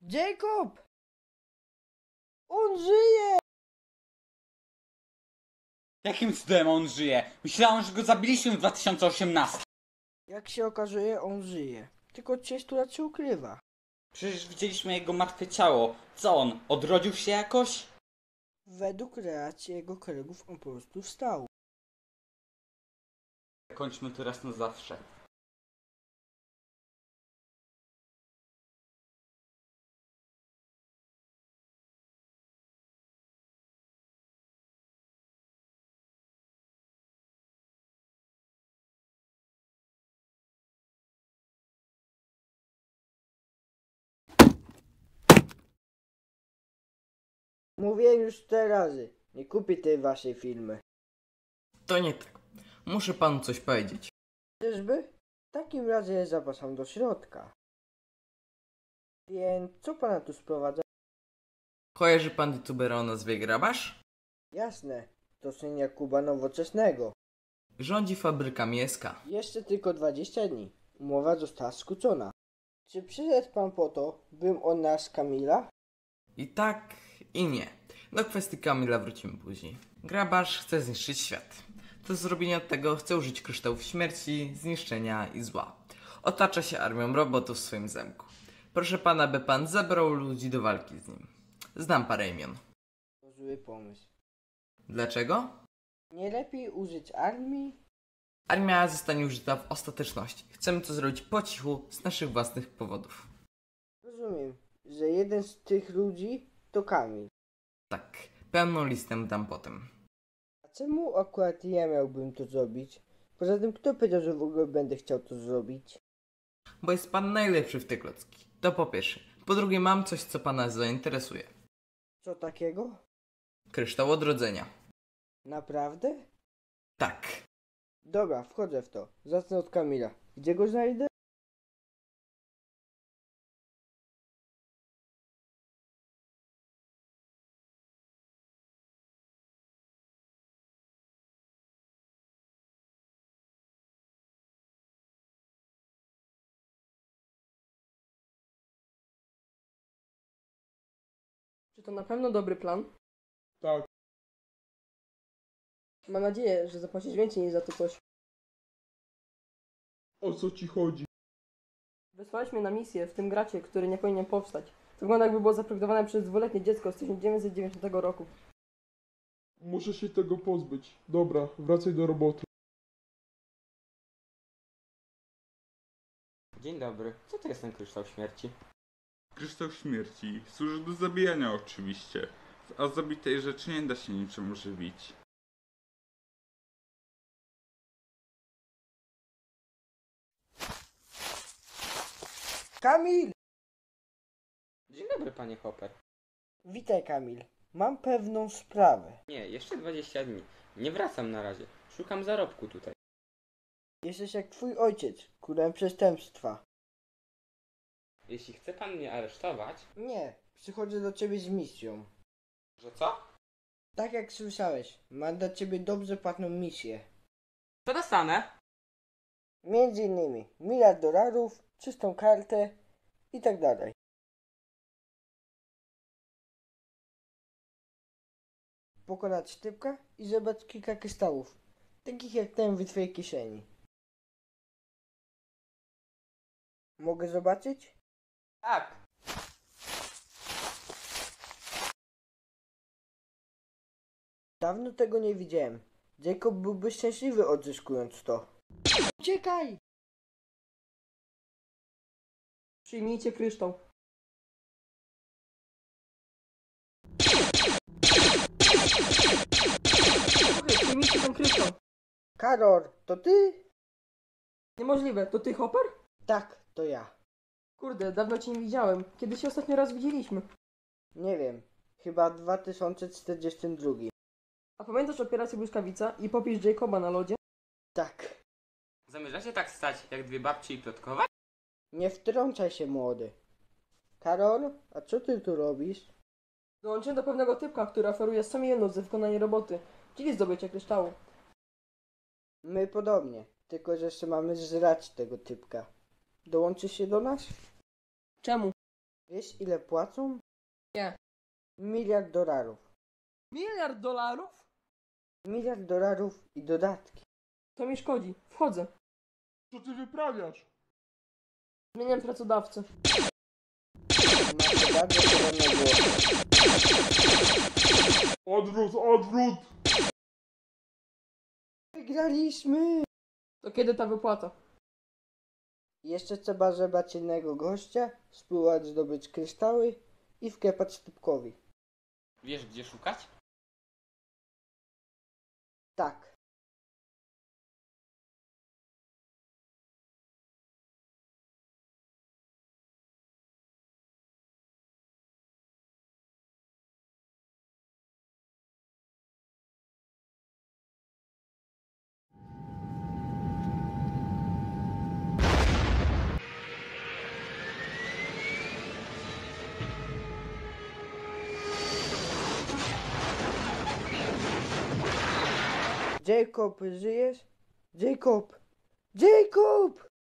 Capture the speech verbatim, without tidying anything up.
Jacob! On żyje! Jakim cudem on żyje? Myślałem, że go zabiliśmy w dwa tysiące osiemnastym. Jak się okazuje, on żyje. Tylko od trzydziestu lat się ukrywa. Przecież widzieliśmy jego martwe ciało. Co on? Odrodził się jakoś? Według relacji jego kolegów on po prostu wstał. Kończmy to raz na zawsze. Mówiłem już cztery razy. Nie kupię tej waszej filmy. To nie tak. Muszę panu coś powiedzieć. Czyżby? W takim razie zapraszam do środka. Więc co pana tu sprowadza? Kojarzy pan youtubera o nazwie Grabarz? Jasne, to syn Jakuba Nowoczesnego. Rządzi fabryka Mieska. Jeszcze tylko dwadzieścia dni. Umowa została skrócona. Czy przyszedł pan po to, bym odnalazł Kamila? I tak, i nie. Do kwestii Kamila wrócimy później. Grabarz chce zniszczyć świat. Do zrobienia tego chce użyć kryształów śmierci, zniszczenia i zła. Otacza się armią robotów w swoim zamku. Proszę pana, by pan zabrał ludzi do walki z nim. Znam parę imion. To zły pomysł. Dlaczego? Nie lepiej użyć armii? Armia zostanie użyta w ostateczności. Chcemy to zrobić po cichu, z naszych własnych powodów. Rozumiem, że jeden z tych ludzi to Kamil. Tak, pełną listę dam potem. A czemu akurat ja miałbym to zrobić? Poza tym, kto powiedział, że w ogóle będę chciał to zrobić? Bo jest pan najlepszy w te klocki. To po pierwsze. Po drugie, mam coś, co pana zainteresuje. Co takiego? Kryształ odrodzenia. Naprawdę? Tak. Dobra, wchodzę w to. Zacznę od Kamila. Gdzie go znajdę? Czy to na pewno dobry plan? Tak. Mam nadzieję, że zapłacisz więcej niż za to coś. O co ci chodzi? Wysłałeś mnie na misję w tym gracie, który nie powinien powstać. To wygląda, jakby było zaprojektowane przez dwuletnie dziecko z tysiąc dziewięćset dziewięćdziesiątego roku. Muszę się tego pozbyć. Dobra, wracaj do roboty. Dzień dobry. Co to jest ten kryształ śmierci? Kryształ śmierci służy do zabijania oczywiście, a z zabitej rzeczy nie da się niczym ożywić. Kamil! Dzień dobry, panie Hopper. Witaj, Kamil. Mam pewną sprawę. Nie, jeszcze dwadzieścia dni. Nie wracam na razie. Szukam zarobku tutaj. Jesteś jak twój ojciec, królem przestępstwa. Jeśli chce pan mnie aresztować... Nie, przychodzę do ciebie z misją. Że co? Tak jak słyszałeś, mam dla ciebie dobrze płatną misję. Co dostanę? Między innymi miliard dolarów, czystą kartę i tak dalej. Pokonać typka i zebrać kilka kryształów, takich jak ten w twojej kieszeni. Mogę zobaczyć? Tak. Dawno tego nie widziałem. Jacob byłby szczęśliwy odzyskując to. Uciekaj! Przyjmijcie kryształ. Okej, przyjmijcie ten kryształ. Karol, to ty? Niemożliwe, to ty, Hopper? Tak, to ja. Kurde, dawno cię nie widziałem. Kiedy się ostatnio raz widzieliśmy? Nie wiem, chyba w dwa tysiące czterdziestym drugim. A pamiętasz operację Błyskawica i popis Jacoba na lodzie? Tak. Zamierzacie tak stać jak dwie babci i plotkować? Nie wtrącaj się, młody. Karol, a co ty tu robisz? Dołączyłem do pewnego typka, który oferuje sami jedną za wykonanie roboty, czyli zdobycie kryształu. My podobnie, tylko że jeszcze mamy zrać tego typka. Dołączysz się do nas? Czemu? Wiesz ile płacą? Nie. Miliard dolarów. Miliard dolarów? Miliard dolarów i dodatki. To mi szkodzi. Wchodzę. Co ty wyprawiasz? Zmieniam pracodawcę. Macie bardzo podobne głosy. Odwrót, odwrót! Wygraliśmy! To kiedy ta wypłata? Jeszcze trzeba zebrać innego gościa, spróbować zdobyć kryształy i wklepać Stupkowi. Wiesz, gdzie szukać? Tak. Jacob, żyjesz? Jacob! Jacob!